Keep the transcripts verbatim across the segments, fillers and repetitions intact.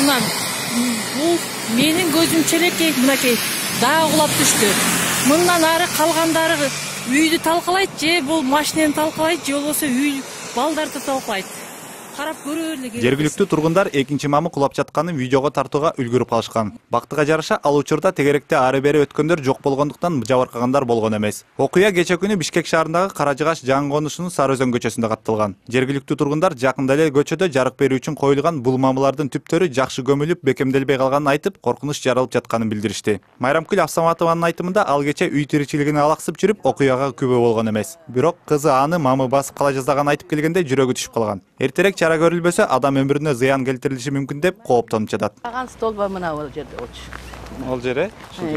мына бул менин көзүмчө элекей мынакей дагы кулап түштү. Мындан ары калгандары үйдү талкалайт же бул машинени талкалайт же болбосо үй балдарды талкалайт. Карап көрөлү. Жергиликтүү тургундар экинчи мамы кулап жатканын видеого тартууга үлгүрүп калышкан. Бактыга жараша ал учурда тегеректе ары бери өткөндөр жок болгондуктан жабыркагандар болгон эмес. Окуя кече күнү Бишкек шаарындагы Каражыгаш жаңы конушунун Сары Өзөн көчөсүндө катталган. Жергиликтүү тургундар жакында эле көчөдө жарык берүү үчүн коюлган бул мамылардын түптөрү жакшы көмүлүп, бекемделбей калганын айтып, коркунуч жаралып жатканын билдиришти. Майрамкүл Абсаматованын айтымында ал кече үй тиричилигине алаксып жүрүп, окуяга күбө болгон эмес. Бирок кызы аны мамы басып кала жаздаганын айтып келгенде жүрөгү түшүп калган. Эртерээк чара көрүлбөсө адам өмүрүнө зыян келтирилиши мүмкүн деп кооптонуп жатат. Аган столба мына бул жерде болчу. Ол жере?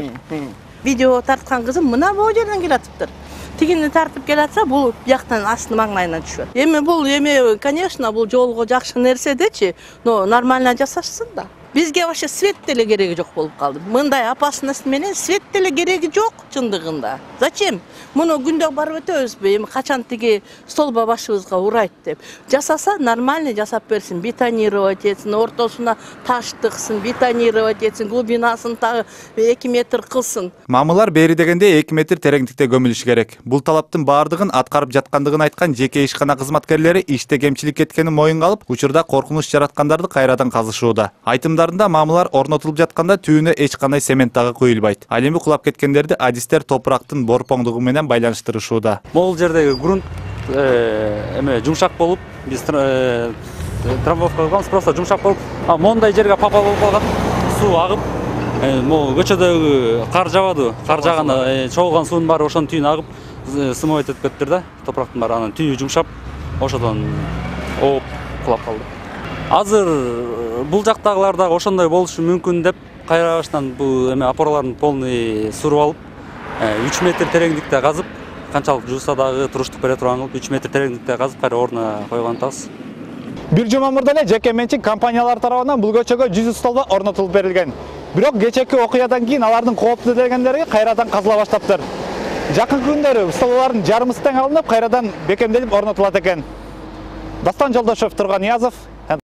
Видео тарткан кызым мына бул жерден келатыптыр. Тигини тартып келатса, бул бияктан астын маңайынан түшөт. Эми бул эми, конечно, бул жолго жакшы нерсе дечи, но нормально жасашсын да. Бизге вообще свет деле кереги жок болуп калды. Мындай опасность менен свет деле кереги жок чындыгында. Зачем? Муну күндө барып өтөбүзбү? Эми качан тиги столба башыбызга урайт деп. Жасаса нормально жасап берсин, бетонировать этсин, ортосуна таш тыксын, бетонировать этсин, глубинасын тагы эки метр кылсын. Мамылар бери дегенде эки метр тереңдикте көмүлүш керек. Бул талаптын баардыгын аткарып жаткандыгын айткан жеке ишкана кызматкерлери иште кемчилик кеткенин моюнга алып, учурда коркунуч жараткандарды кайрадан казышууда. Айтымдарында мамылар орнотулуп жатканда түйүнө эч кандай цемент дагы куюлбайт. Ал эми кулап кеткендерди адистер топурактын борпоңдугу менен байланыштырышууда. Могул жердеги грунт эме жумшак болуп, биз трамбовка кылганбыз, просто жумшак болуп, мондай жерге попал болуп калган. Суу агып, могу көчөдөгү кар жабады, кар жаганда чогулган суунун баары ошонун түйүнө агып, смывать этип кетиптир да, топурактын баары анан түйү жумшап, ошодон ооп кулап калды. Азыр бул жактагылар дагы ошондой болушу мүмкүн деп кайрабаштан бул эме опораларын полный суруп алып, үч метр тереңдикте казып, канчалык жууса дагы туруштук бере турган кылып үч метр тереңдикте казып кайра ордуна койгон атабыз. Бир жума мурда эле жеке менчик компаниялар тарабынан бул көчөгө жүз столба орнотулуп берилген. Бирок кечээки окуядан кийин алардын кооптуу дегендери кайрадан казыла баштаптыр. Жакынкы күндөрү столбалардын жарымысы тең алынып, кайрадан бекемделип орнотулат экен. Дастан Жолдошев, Турган Ниязов.